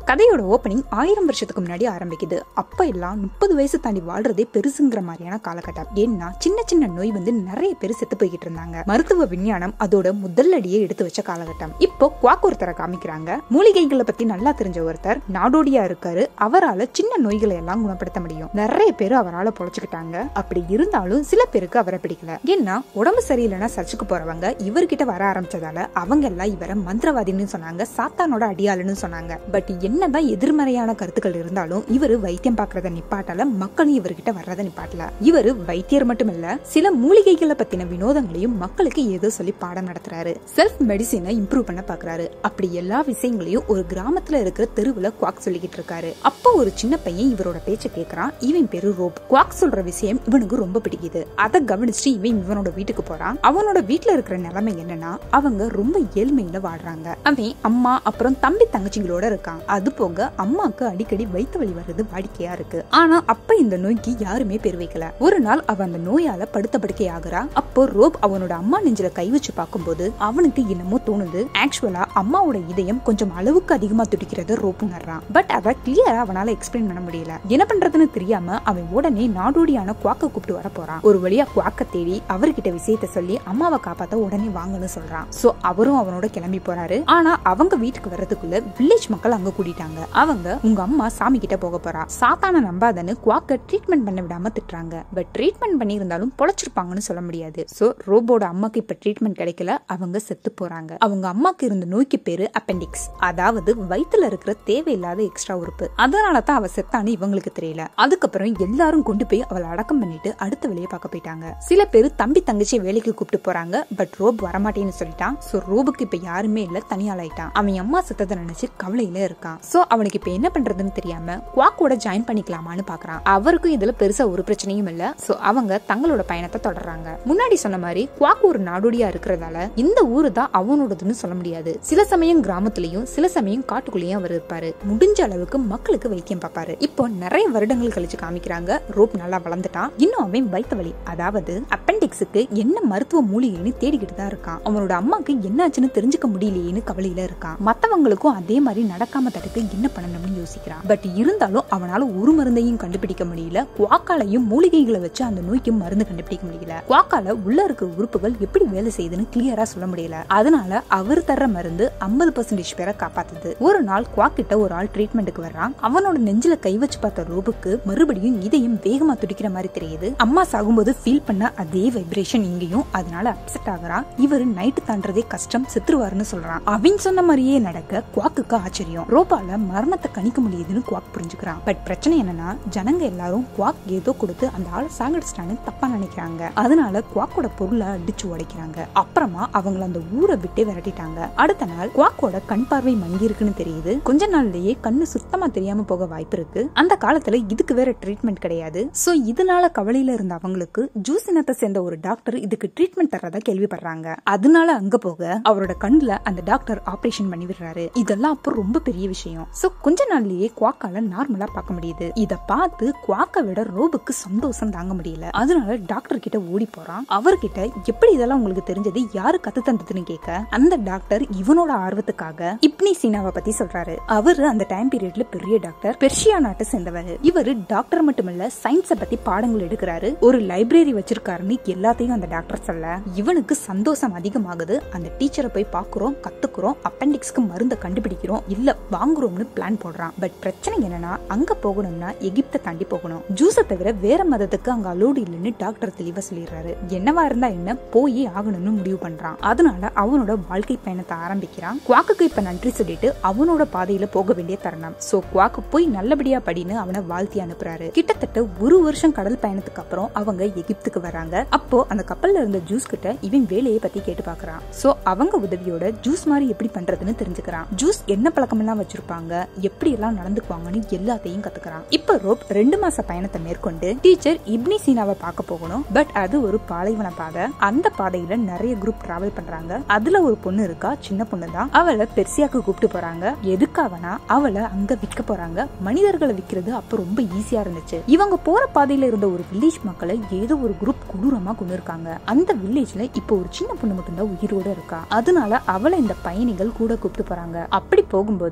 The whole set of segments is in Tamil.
கதையோட ஓபனிங் 1000 வருஷத்துக்கு முன்னாடி ஆரம்பிக்குது. அப்ப எல்லாம் 30 வயசு தாண்டி வாழ்றதே பெருசுங்கிற மாதிரியான காலகட்டம். ஏன்னா சின்ன சின்ன நோய் வந்து நிறைய பேர் செத்து போய்கிட்டு இருந்தாங்க. மருத்துவ விஞ்ஞானம் அதோட முதல் அடியை எடுத்து வச்ச காலகட்டம். இப்போ குவாக் ஒருத்தரை காமிக்கிறாங்க. மூலிகைகளை பத்தி நல்லா தெரிஞ்ச ஒருத்தர் நாடோடியா இருக்காரு. அவரால் சின்ன நோய்களை எல்லாம் குணப்படுத்த முடியும். நிறைய பேர் அவரால் பொழைச்சுக்கிட்டாங்க. அப்படி இருந்தாலும் சில பேருக்கு அவரை பிடிக்கல. ஏன்னா உடம்பு சரியில்லைன்னா சர்ச்சுக்கு போறவங்க இவர்கிட்ட வர ஆரம்பிச்சதால அவங்க எல்லாம் இவரை மந்திரவாதின்னு சொன்னாங்க, சாத்தானோட அடியாளுன்னு சொன்னாங்க. பட் என்னதான் எதிர்மறையான கருத்துக்கள் இருந்தாலும் இவரு வைத்தியம் பாக்குறத நிப்பாட்டல, மக்களும் இவர்கிட்ட வர்றத நிப்பாட்டல. இவரு வைத்தியர் மட்டும் இல்ல, சில மூலிகைகளை பத்தின வினோதங்களையும் மக்களுக்கு ஏதோ சொல்லி பாடம் நடத்துறாரு. செல்ஃப் மெடிசினை இம்ப்ரூவ் பண்ண பாக்குறாரு. அப்படி எல்லா விஷயங்களையும் ஒரு கிராமத்துல இருக்கிற தெருவுல குவாக் சொல்லிக்கிட்டு இருக்காரு. அப்போ ஒரு சின்ன பையன் இவரோட பேச்ச கேக்குறான். இவன் பேரு ரோப். குவாக் சொல்ற விஷயம் இவனுக்கு ரொம்ப பிடிக்குது. அதை கவனிச்சுட்டு இவனோட வீட்டுக்கு போறான். அவனோட வீட்டுல இருக்கிற நிலைமை என்னன்னா அவங்க ரொம்ப ஏழ்மையில வாழ்றாங்க. அவன் அம்மா அப்புறம் தம்பி தங்கச்சிங்களோட இருக்கான். அது போக அம்மாக்கு அடிக்கடி வயிற்று வலி வர்றது வாடிக்கையா இருக்கு. ஆனா அப்ப இந்த நோய்க்கு யாருமே பேர் வைக்கல. ஒரு நாள் அவன் அந்த நோயால படுத்த படுக்கை ஆகுறா. அப்போ ரோப் அவனோட அம்மா நெஞ்சில கை வச்சு பார்க்கும்போது அவனுக்கு என்னமோ தோணுது. ஆக்சுவலா அம்மாவோட இதயம் கொஞ்சம் அளவுக்கு அதிகமா துடிக்கிறத ரோப் உணர்றான். பட் அதை கிளியரா அவனால எக்ஸ்பிளைன் பண்ண முடியல. என்ன பண்றதுன்னு தெரியாம அவன் உடனே நாடோடியான குவாக்க கூப்பிட்டு வர போறான். ஒரு வழியா குவாக்க தேடி அவர்கிட்ட விஷயத்த சொல்லி அம்மாவை காப்பாத்த உடனே வாங்கன்னு சொல்றான். சோ அவரும் அவனோட கிளம்பி போறாரு. ஆனா அவங்க வீட்டுக்கு வர்றதுக்குள்ள வில்லேஜ் மக்கள் அங்க கூட்டிட்டாங்க. அவங்க உங்க அம்மா சாமி கிட்ட போக போறா, சாத்தான நம்பாதன்னு குவாக்க ட்ரீட்மெண்ட் பண்ண விடாம திட்டுறாங்க. பட் ட்ரீட்மெண்ட் பண்ணி இருந்தாலும் பொழைச்சிருப்பாங்கன்னு சொல்ல முடியாது. சோ ரோபோட அம்மாக்கு இப்ப ட்ரீட்மெண்ட் கிடைக்கல, அவங்க செத்து போறாங்க. அவங்க அம்மாக்கு இருந்த நோய்க்கு பேரு அப்பெண்டிக்ஸ், அதாவது வயித்துல இருக்கிற தேவையில்லாத எக்ஸ்ட்ரா உறுப்பு. அதனாலதான் அவ செத்தான்னு இவங்களுக்கு தெரியல. அதுக்கப்புறம் எல்லாரும் கொண்டு போய் அவளை அடக்கம் பண்ணிட்டு அடுத்த வேலையை பார்க்க போயிட்டாங்க. சில பேர் தம்பி தங்கச்சியை வேலைக்கு கூப்பிட்டு போறாங்க. பட் ரோப் வரமாட்டேன்னு சொல்லிட்டான். சோ ரோபுக்கு இப்ப யாருமே இல்ல, தனியாளாயிட்டான். அவன் அம்மா செத்ததை நினைச்சு கவலையில இருக்கான். சோ அவனுக்கு இப்ப என்ன பண்றதுன்னு தெரியாம குவாக்கோட ஜாயின் பண்ணிக்கலாமான்னு பாக்குறான். அவருக்கும் இதுல பெருசா ஒரு பிரச்சனையும் இல்ல. சோ அவங்க தங்களோட பயணத்தை தொடர்றாங்க. முன்னாடி சொன்ன மாதிரி குவாக் ஒரு நாடோடியா இருக்கிறதால இந்த ஊரு தான் அவனோடதுன்னு சொல்ல முடியாது. சில சமயம் கிராமத்திலயும் சில சமயம் காட்டுக்குள்ளேயும் அவர் இருப்பாரு. முடிஞ்ச அளவுக்கு மக்களுக்கு வைத்தியம் பார்ப்பாரு. இப்போ நிறைய வருடங்கள் கழிச்சு காமிக்கிறாங்க. ரோப் நல்லா வளர்ந்துட்டான். இன்னும் அவன் வயிற்று வலி, அதாவது அப்பெண்டிக்ஸுக்கு என்ன மருத்துவ மூலிகைன்னு தேடிக்கிட்டு தான் இருக்கான். அவனோட அம்மாக்கு என்னாச்சுன்னு தெரிஞ்சுக்க முடியலையேன்னு கவலையில இருக்கான். மத்தவங்களுக்கும் அதே மாதிரி நடக்காம தடுக்க என்ன பண்ணணும்னு யோசிக்கிறான். பட் இருந்தாலும் அவனால ஒரு மருந்தையும் கண்டுபிடிக்க முடியல. குவாக்காலையும் மூலிகைகளை வச்சு அந்த நோய்க்கு மருந்து கண்டுபிடிக்க முடியல. குவாக்கால உள்ள இருக்கிற உறுப்புகள் எப்படி வேலை செய்யுதுன்னு கிளியரா சொல்ல முடியல. அதனால அவர் தர்ற மருந்து 50% பேரை காப்பாத்துது. ஒரு நாள் குவாக் கிட்ட ஒரு ஆள் ட்ரீட்மெண்ட்டுக்கு வர்றான். அவனோட நெஞ்சில கை வச்சு பார்த்த ரோபுக்கு மறுபடியும் இதயம் வேகமா துடிக்கிற மாதிரி தெரியுது. அம்மா சாகும்போது ஃபீல் பண்ண அதே வைப்ரேஷன் இங்கேயும். அதனால அப்செட் ஆகுறான். இவரு நைட்டு தாண்டறதே கஷ்டம், செத்துருவாருன்னு சொல்றான். அவன் சொன்ன மாதிரியே நடக்க குவாக்குக்கு ஆச்சரியம். ரோபால மரணத்தை கணிக்க முடியுதுன்னு குவாக் புரிஞ்சுக்கிறான். பட் பிரச்சனை என்னன்னா ஜனங்க எல்லாரும் குவாக் ஏதோ கொடுத்து அந்த ஆளை சாகடிச்சிட்டான்னு தப்பா நினைக்கிறாங்க. அதனால குவாக்கோட பொருளை அடிச்சு உடைக்கிறாங்க. அப்புறமா அவங்கள அந்த ஊரை விட்டு விரட்டிட்டாங்க. அடுத்த நாள் குவாக்கோட கண் பார்வை மங்கி இருக்குன்னு தெரியுது. கொஞ்ச நாள்லயே கண்ணு சுத்தமா தெரியாம போக வாய்ப்பு இருக்கு. அந்த காலத்துல இதுக்கு வேற ட்ரீட்மெண்ட் கிடையாது. சோ இதனால கவலையில இருந்த அவங்களுக்கு ஜூஸ் இனத்தை சேர்ந்த ஒரு டாக்டர் இதுக்கு ட்ரீட்மெண்ட் தர்றதா கேள்விப்படுறாங்க. அதனால அங்க போக அவரோட கண்ணுல அந்த டாக்டர் ஆபரேஷன் பண்ணி விடுறாரு. இதெல்லாம் அப்போ ரொம்ப பெரிய விஷயம். சோ கொஞ்ச நாள்லயே குவாக்கால நார்மலா பார்க்க முடியுது. இத பார்த்து குவாக்க விட ரோபுக்கு சந்தோஷம் தாங்க முடியல. அதனால டாக்டர் கிட்ட ஓடி போறான். அவர்கிட்ட எப்படி இதெல்லாம் உங்களுக்கு தெரிஞ்சது, யாரு கத்து தந்ததுன்னு கேட்க அந்த டாக்டர் இவனோட ஆர்வத்துக்காக இப்னி சீனாவை பத்தி சொல்றாரு. அவரு அந்த டைம் பீரியட்ல பெரிய டாக்டர், பெர்ஷியா நாட்டை சேர்ந்தவர். இவரு டாக்டர் மட்டுமல்ல சயின்ஸை பத்தி பாடங்கள் எடுக்கிறாரு. ஒரு லைப்ரரி வச்சிருக்காருன்னு எல்லாத்தையும் அந்த டாக்டர் சொல்ல இவனுக்கு சந்தோஷம் அதிகமாகுது. அந்த டீச்சரை போய் பாக்குறோம், கத்துக்கிறோம், அப்பெண்டிக்ஸ்க்கு மருந்த கண்டுபிடிக்கிறோம், இல்ல வாங்குறோம்னு பிளான் போடுறான். பட் பிரச்சனை என்னன்னா அங்க போகணும்னா எகிப்தை தாண்டி போகணும். ஜூஸை தவிர வேற மதத்துக்கு அங்க அலோடு இல்லைன்னு டாக்டர் தெளிவா சொல்லிடுறாரு. என்னவா இருந்தா என்ன, போயே ஆகணும்னு முடிவு பண்றான். அதனால அவனோட வாழ்க்கை பயணத்தை ஆரம்பிக்கிறான். குவாக்குக்கு இப்ப நன்றி சொல்லிட்டு அவனோட பாதையில போக வேண்டிய தருணம். சோ குவாக்கு போய் நல்லபடியா படின்னு அவனை வாழ்த்தி அனுப்புறாரு. கிட்டத்தட்ட ஒரு வருஷம் கடல் பயணத்துக்கு அப்புறம் அவங்க எகிப்துக்கு வராங்க. அப்போ அந்த கப்பல்ல இருந்த ஜூஸ் கிட்ட இவன் வேலையை பத்தி கேட்டு பாக்குறான். சோ அவங்க உதவியோட ஜூஸ் மாதிரி எப்படி பண்றதுன்னு தெரிஞ்சுக்கிறான். ஜூஸ் என்ன பழக்கம் எல்லாம் வச்சிருப்பாங்க, எப்படி எல்லாம் நடந்துக்குவாங்கன்னு எல்லாத்தையும் கத்துக்கிறான். இப்ப ரோப் 2 மாச பயணத்தை மேற்கொண்டு டீச்சர் இப்னி சீனாவை பார்க்க போகணும். பட் அது ஒரு பாலைவன பாதை. அந்த பாதையில நிறைய குரூப் டிராவல் பண்றாங்க. அதுல ஒரு பொண்ணு இருக்கா, சின்ன பொண்ணு தான். அவளை பெர்சியாக்கு கூப்பிட்டு போறாங்க. எதுக்காகனா அவளை அங்க விற்க போறாங்க. மனிதர்களை விற்கிறது அப்ப ரொம்ப ஈஸியா இருந்துச்சு. இவங்க போற பாதையில இருந்த ஒரு வில்லேஜ் மக்களை ஏதோ ஒரு குரூப் கொடூரமா கொண்டு இருக்காங்க. அந்த வில்லேஜ்ல இப்ப ஒரு சின்ன பொண்ணு மட்டும் தான் உயிரோட இருக்கா. அதனால அவளை இந்த பயணிகள் கூட கூப்பிட்டு போறாங்க. அப்படி போகும்போது அந்த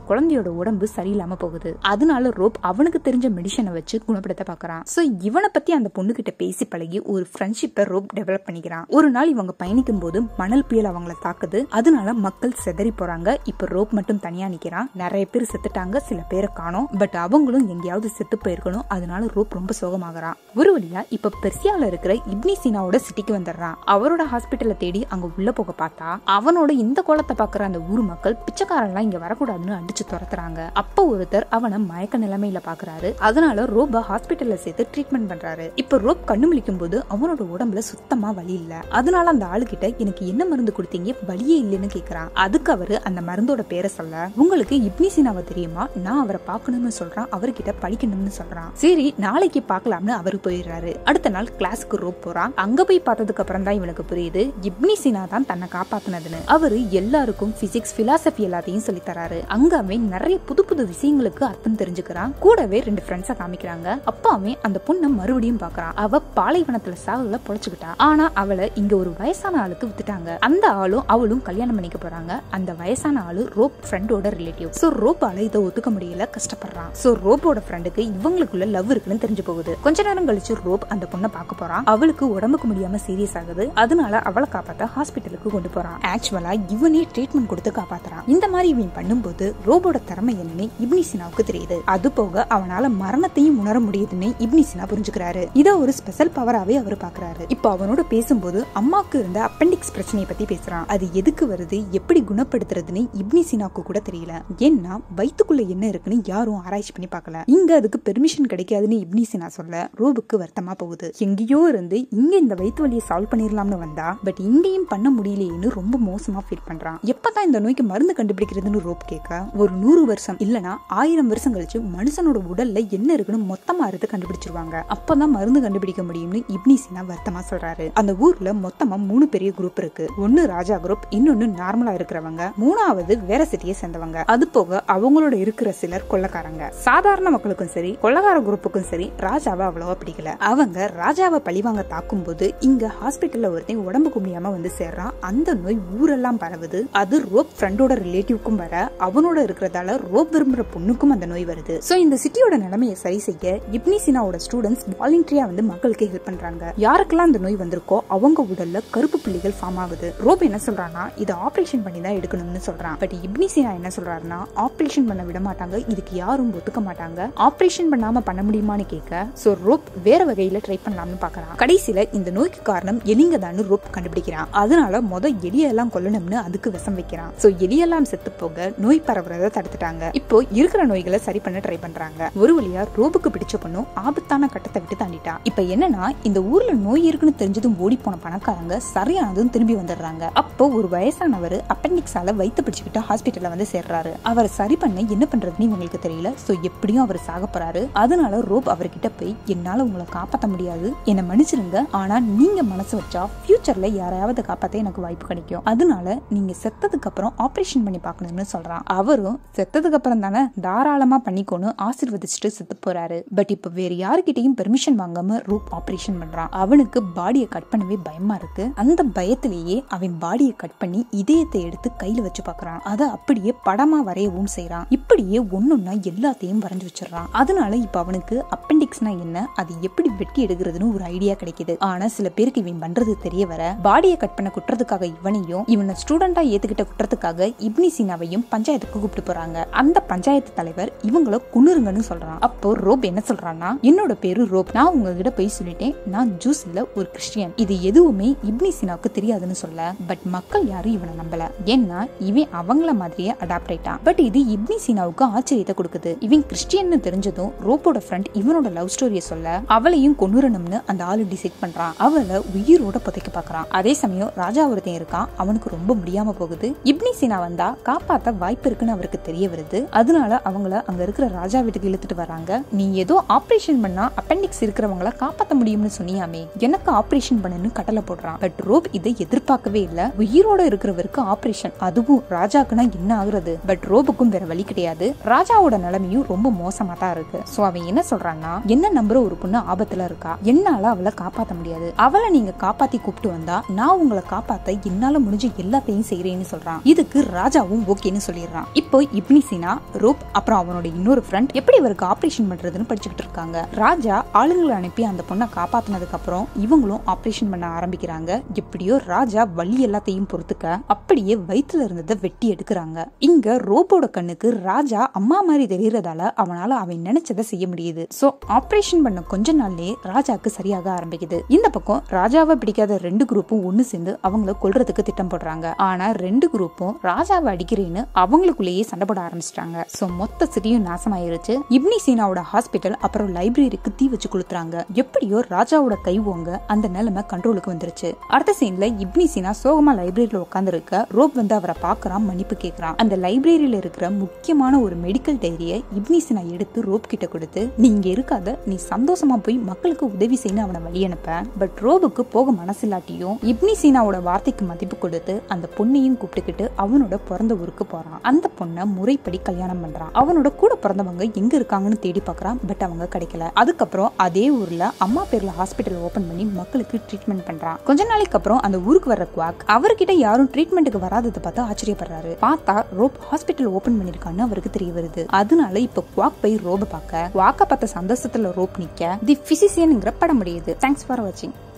குழந்தையோட உடம்பு சரியில்லாம போகுது. அதனால ரோப் அவனுக்கு தெரிஞ்ச மெடிசனை வச்சு குணப்படுத்த பாக்குறான். சோ இவனை பத்தி அந்த பொண்ணு கிட்ட பேசி பழகி ஒரு ஃப்ரெண்ட்ஷிப்பை ரோப் டெவலப் பண்ணிக்கிறான். ஒரு நாள் இவங்க பயணிக்கும் போது மணல் புயல் அவங்கள தாக்குது. அதனால மக்கள் செதறி போறாங்க. இப்ப ரோப் மட்டும் தனியா நிக்கிறான். நிறைய பேர் செத்துட்டாங்க, சில பேரை காணோம். பட் அவங்களும் எங்கேயாவது செத்து போயிருக்கணும். அதனால ரோப் ரொம்ப சோகமாகறான். ஒரு வழியா இப்ப பெர்சியால இருக்கிற இப்னி சீனாவோட சிட்டிக்கு வந்துடுறான். அவரோட ஹாஸ்பிட்டலை தேடி அங்க உள்ள போக பார்த்தா அவனோட இந்த கோலத்தை பாக்குற அந்த ஊர் மக்கள் பிச்சைக்காரன்லாம் இங்க வரக்கூடாதுன்னு அடிச்சு துரத்துறாங்க. அப்ப ஒருத்தர் அவனை மயக்க நிலைமையில பாக்குறாரு. அதனால ரோப ஹாஸ்பிட்டல்ல சேர்த்து ட்ரீட்மெண்ட் பண்றாரு. இப்ப ரோப் கண்ணு முழிக்கும் போது அவனோட உடம்புல சுத்தமா வலி இல்ல. அதனால அந்த ஆளுகிட்ட எனக்கு என்ன மருந்து கொடுத்தீங்க, வலியே இல்லைன்னு கேக்குறான். அதுக்கு அவரு அந்த மருந்தோட பேரை சொல்ல, உங்களுக்கு இப்னி சீனாவை தெரியுமா, நான் அவரை பாக்கணும்னு சொல்றான், அவர்கிட்ட படிக்கணும்னு சொல்றான். சரி நாளைக்கு பாக்கலாம்னு அவரு போயிடுறாரு. அடுத்த நாள் கிளாஸுக்கு ரோப் போறான். அங்க போய் பார்த்ததுக்கு அப்புறம் தான் இவனுக்கு புரியுது இப்னி சீனா தான் தன்னை காப்பாத்தினதுன்னு. அவரு எல்லாருக்கும் பிசிக்ஸ் பிலாசபி எல்லாத்தையும் சொல்லி தராரு. அங்க அவன் நிறைய புது புது விஷயங்களுக்கு அர்த்தம் தெரிஞ்சுக்கிறான். கூடவே 2 ஃப்ரெண்ட்ஸை காமிக்கிறாங்க. அப்ப அவன் அந்த பொண்ணை மறுபடியும் பாக்குறான். அவ பாலைவனத்துல சாகுல பொழைச்சுக்கிட்டா. ஆனா அவளை இங்க ஒரு வயசான ஆளுக்கு வித்துட்டாங்க. அந்த ஆளும் அவளும் கல்யாணம் பண்ணிக்க போறாங்க. அந்த வயசான ஆளு ரோப் ஃப்ரெண்டோட ரிலேட்டிவ். சோ ரோப்பால இதை ஒத்துக்க முடியல, கஷ்டப்படுறான். சோ ரோப்போட ஃப்ரெண்டுக்கு இவங்களுக்குள்ள லவ் இருக்குன்னு தெரிஞ்சு போகுது. கொஞ்ச நேரம் கழிச்சு ரோப் அந்த பொண்ணை பார்க்க போறான். அவளுக்கு உடம்புக்கு முடியாம சீரியஸ் ஆகுது. அதனால அவளை காப்பாத்த ஹாஸ்பிட்டலுக்கு கொண்டு போறான். ஆக்சுவலா இவனே ட்ரீட்மெண்ட் கொடுத்து காப்பாத்துறான். இந்த மாதிரி இவன் பண்ணும்போது ரோபோட திறமை என்னன்னு இப்னி சீனாவுக்கு தெரியுது. அது போக அவனால மரணத்தையும் உணர முடியுதுன்னு இப்னி சீனா புரிஞ்சுக்கிறாரு. இத ஒரு ஸ்பெஷல் பவராவே அவர் பாக்குறாரு. இப்ப அவனோட பேசும்போது அம்மாக்கு இருந்த அப்பெண்டிக்ஸ் பிரச்சனையை பத்தி பேசுறான். அது எதுக்கு வருது, எப்படி குணப்படுத்துறதுன்னு இப்னி சீனாவுக்கு கூட தெரியல. ஏன்னா வயித்துக்குள்ள என்ன இருக்குன்னு யாரும் ஆராய்ச்சி பண்ணி பார்க்கல. இங்க அதுக்கு பெர்மிஷன் கிடைக்காதுன்னு இப்னி சீனா சொல்ல ரோபுக்கு வருத்தமா போகுது. எங்கேயோ இருந்து இங்க இந்த வயிற்று வலியை சால்வ் பண்ணிடலாம்னு வந்தா பட் இங்கேயும் பண்ண முடியலையேன்னு ரொம்ப மோசமா ஃபீல் பண்றான். எப்பதான் இந்த நோய்க்கு மருந்து கண்டுபிடிக்கிறதுன்னு ரோப் கேட்க, ஒரு 100 வருஷம் இல்லனா 1000 வருஷம் கழிச்சு மனுஷனோட உடல்ல என்ன இருக்குன்னு மொத்தமா அறுத்து கண்டுபிடிச்சிருவாங்க. அப்பதான் மருந்து கண்டுபிடிக்க முடியும்னு இப்னி சீனா வருத்தமா சொல்றாரு. அந்த ஊர்ல மொத்தமா 3 பெரிய குரூப் இருக்கு. ஒன்னு ராஜா குரூப், இன்னொன்னு நார்மலா இருக்கிறவங்க, மூணாவது வேற சிட்டியை சேர்ந்தவங்க. அது போக அவங்களோட இருக்கிற சிலர் கொள்ளக்காரங்க. சாதாரண மக்களுக்கும் சரி கொள்ளக்கார குரூப்புக்கும் சரி ராஜாவை அவ்வளவா பிடிக்கல. அவங்க ராஜாவை பழிவாங்க தாக்கும் போது இங்க ஹாஸ்பிட்டல்ல ஒருத்தன் உடம்புக்கு முடியாம வந்து சேர்றான். அந்த நோய் ஊரெல்லாம் பரவுது. அது ரோப் ஃப்ரெண்டோட ரிலேட்டிவ்க்கும் வர, அவனோட இருக்கிறதால ரோப் விரும்புற பொண்ணுக்கும் அந்த நோய் வருது. சோ இந்த சிட்டியோட நிலைமையை சரி செய்ய இப்னி சீனாவோட ஸ்டூடெண்ட்ஸ் வாலண்டரியா வந்து மக்களுக்கு ஹெல்ப் பண்றாங்க. யாருக்கெல்லாம் அந்த நோய் வந்திருக்கோ அவங்க உடல்ல கருப்பு புள்ளிகள் ஃபார்ம் ஆகுது. ரோப் என்ன சொல்றான்னா இதை ஆபரேஷன் பண்ணி தான் எடுக்கணும்னு சொல்றான். பட் இப்னி சீனா என்ன சொல்றாருன்னா ஆபரேஷன் பண்ண விட மாட்டாங்க, இதுக்கு யாரும் ஒத்துக்க மாட்டாங்க. ஆபரேஷன் பண்ணாம பண்ண முடியுமான்னு கேட்க, சோ ரோப் வேற வகையில ட்ரை பண்ணலாம்னு பாக்குறான். கடைசியில இந்த நோய்க்கு காரணம் எலிங்க தான் ரோப் கண்டுபிடிக்கிறான். அதனால எலியெல்லாம் கொல்லணும்னு அதுக்கு விஷம் வைக்கிறான். சோ எலியெல்லாம் செத்து போக நோய் பரவுறத தடுத்துட்டாங்க. இப்போ இருக்கிற நோய்களை சரி பண்ண ட்ரை பண்றாங்க. ஒரு வழியா ரோபுக்கு பிடிச்ச பொண்ணும் ஆபத்தான கட்டத்தை விட்டு தாண்டிட்டா. இப்ப என்னன்னா இந்த ஊர்ல நோய் இருக்குன்னு தெரிஞ்சதும் ஓடி போன பணக்காரங்க சரியானதும் திரும்பி வந்துடுறாங்க. அப்போ ஒரு வயசானவர் அப்பெண்டிக்ஸால வயித்து பிடிச்சுக்கிட்டு ஹாஸ்பிட்டல்ல வந்து சேர்றாரு. அவரை சரி பண்ண என்ன பண்றதுன்னு இவங்களுக்கு தெரியல. சோ எப்படியும் அவர் சாக போறாரு. அதனால ரோப் அவர்கிட்ட போய் என்னால உங்களை காப்பாற்ற முடியாது, என்ன மன்னிச்சிருங்க, ஆனா நீங்க மனசு வச்சா ஃபியூச்சர்ல யாரையாவது காப்பாத்த எனக்கு வாய்ப்பு கிடைக்கும். அதனால நீங்க செத்ததுக்கு அப்புறம் ஆபரேஷன் பண்ணி பார்க்கணும்னு சொல்றான். அவரும் செத்ததுக்கு அப்புறம் தானே தாராளமா பண்ணிக்கோன்னு ஆசீர்வதிச்சுட்டு செத்து போறாரு. பட் இப்ப வேற யாருக்கிட்டையும் பெர்மிஷன் வாங்காம ரோப் ஆபரேஷன் பண்றான். அவனுக்கு பாடியை கட் பண்ணவே பயமா இருக்கு. அந்த பயத்திலேயே அவன் பாடியை கட் பண்ணி இதயத்தை எடுத்து கையில வச்சு பாக்குறான். அதை அப்படியே படமா வரையவும் செய்யறான். இப்படியே ஒன்னொன்னா எல்லாத்தையும் வரைஞ்சு வச்சிடறான். அதனால இப்ப அவனுக்கு அப்பெண்டிக்ஸ்னா என்ன, அது எப்படி வெட்டி எடுக்கிறதுன்னு ஒரு ஐடியா கிடைக்குது. ஆனா சில பேருக்கு இவன் பண்றது தெரிய வர பாடியை கட் பண்ண குற்றத்துக்காக இவனையும் இவனை ஸ்டூடெண்டா ஏத்துக்கிட்ட குற்றத்துக்காக இப்னி சீனாவையும் பஞ்சாயத்துக்கு கூப்பிட்டு போறாங்க. அந்த பஞ்சாயத்து தலைவர் இவங்கள குண்ணுருங்கன்னு சொல்றான். அப்போ ரோப் என்ன சொல்றான்னா என்னோட பேரு ரோப், நான் உங்ககிட்ட போய் சொல்லிட்டேன், நான் ஜூஸ் இல்ல ஒரு கிறிஸ்டியன். இது எதுவுமே இப்னி சீனாவுக்கு தெரியாதுன்னு சொல்ல பட் மக்கள் யாரும் இவனை நம்பல. ஏன்னா இவன் அவங்கள மாதிரியே அடாப்ட் ஆயிட்டான். பட் இது இப்னி சீனாவுக்கு ஆச்சரியத்தை கொடுக்குது. இவன் கிறிஸ்டியன் தெரிஞ்சதும் ரோப்போட ஃப்ரெண்ட் இவனோட லவ் ஸ்டோரியை சொல்ல அவளையும் கொன்னுறணும்னு அந்த ஆளு டிசைட் பண்றான். அவளை உயிரோட புதைக்க பாக்குறான். அதே சமயம் ராஜா ஒருத்தன் இருக்கான், அவனுக்கு ரொம்ப முடியாம போகுது. இப்னி சீனா வந்தா காப்பாத்த வாய்ப்பு இருக்குன்னு அவருக்கு தெரிய வருது. அதனால அவங்கள அங்க இருக்கிற ராஜா வீட்டுக்கு இழுத்துட்டு வராங்க. நீ ஏதோ ஆபரேஷன் பண்ணா அப்பெண்டிக்ஸ் இருக்கிறவங்கள காப்பாத்த முடியும்னு சொன்னியாமே, எனக்கு ஆபரேஷன் பண்ணுன்னு கட்டளை போடுறான். பட் ரோப் இதை எதிர்பார்க்கவே இல்ல. உயிரோட இருக்கிறவருக்கு ஆபரேஷன், அதுவும் ராஜாக்குன்னா என்ன ஆகுறது? பட் ரோபுக்கும் வேற வழி கிடையாது. ராஜாவோட நிலைமையும் ரொம்ப மோசமா தான் இருக்கு. சோ அவன் என்ன சொல்றான்னா என்ன நம்புற ஒரு பொண்ணு ஆபத்துல இருக்கா, என்னால அவளை காப்பாத்த முடியாது, அவளை நீங்க காப்பாத்தி கூப்பிட்டு வந்தா நான் உங்களை காப்பாத்த என்னால முடிஞ்ச எல்லாத்தையும் செய்யறேன்னு சொல்றான். இதுக்கு ராஜாவும் ஓகேன்னு சொல்லிடுறான். இப்போ இப்னி சீனா, ரோப் அப்புறம் அவனோட இன்னொரு ஃப்ரெண்ட் எப்படி இவருக்கு ஆபரேஷன் பண்றதுன்னு படிச்சுக்கிட்டு இருக்காங்க. ராஜா ஆளுங்களை அனுப்பி அந்த பொண்ணை காப்பாத்தினதுக்கு அப்புறம் இவங்களும் ஆபரேஷன் பண்ண ஆரம்பிக்கிறாங்க. எப்படியோ ராஜா வலி எல்லாத்தையும் பொறுத்துக்க அப்படியே வயிற்றுல இருந்ததை வெட்டி எடுக்கிறாங்க. இங்க ரோபோட கண்ணுக்கு ராஜா அம்மா மாதிரி தெரியறதால அவனால அவன் நினைச்சதை செய்ய முடியுது. சோ ஆபரேஷன் பண்ண கொஞ்ச நாள்லயே ராஜாக்கு சரியாக ஆரம்பிக்குது. இந்த பக்கம் ராஜாவை பிடிக்காத ரெண்டு குரூப்பும் ஒண்ணு சேர்ந்து அவங்கள கொல்றதுக்கு திட்டம் போடுறாங்க. ஆனா ரெண்டு குரூப்பும் ராஜாவை அடிக்கிறேன்னு அவங்களுக்குள்ளேயே சண்டை போட ஆரம்பிச்சிட்டாங்க. சோ மொத்த சிட்டியும் நாசமாயிருச்சு. இப்னி சீனாவோட ஹாஸ்பிட்டல் அப்புறம் லைப்ரரிக்கு தீ வச்சு கொளுத்துறாங்க. எப்படியோ ராஜாவோட கை ஓங்க அந்த நிலைமை கண்ட்ரோலுக்கு வந்துருச்சு. அடுத்த சீன்ல இப்னி சீனா சோகமா லைப்ரரியில உட்கார்ந்து இருக்க ரோப் வந்து அவரை பாக்குறான், மன்னிப்பு கேட்கிறான். அந்த லைப்ரரியில இருக்கிற முக்கியமான ஒரு மெடிக்கல் டைரியை இப்னி சீனா எடுத்து ரோப் கிட்ட கொடுத்து, நீ இங்க இருக்காத, நீ சந்தோஷமா போய் மக்களுக்கு உதவி செய்யணும் அவனை வழி அனுப்ப. பட் ரோபுக்கு போக மனசில்லாட்டியும் இப்னி சீனாவோட வார்த்தைக்கு மதிப்பு கொடுத்து அந்த பொண்ணையும் கூப்பிட்டுக்கிட்டு அவனோட பிறந்த ஊருக்கு போறான். அந்த பொண்ணை முறைப்படி கல்யாணம் பண்றான். அவனோட கூட பிறந்தவங்க எங்க இருக்காங்கன்னு தேடி பாக்குறான். பட் அவங்க கிடைக்கல. அதுக்கப்புறம் அதே ஊர்ல அம்மா பேர்ல ஹாஸ்பிட்டல் ஓபன் பண்ணி மக்களுக்கு ட்ரீட்மெண்ட் பண்றான். கொஞ்ச நாளைக்கு அப்புறம் அந்த ஊருக்கு வர்ற குவாக் அவர்கிட்ட யாரும் ட்ரீட்மெண்ட்டுக்கு வராததை பார்த்து ஆச்சரியப்படுறாரு. பார்த்தா ரோப் ஹாஸ்பிட்டல் ஓபன் பண்ணிருக்கான்னு அவருக்கு தெரிய வருது. அதனால இப்ப குவாக் போய் ரோப பார்க்க, குவாக்க பார்த்த சந்தோஷத்துல ரோப் நிக்க தி பிசிசியன்ங்கிற படம் முடியுது. தேங்க்ஸ் ஃபார் வாட்சிங்.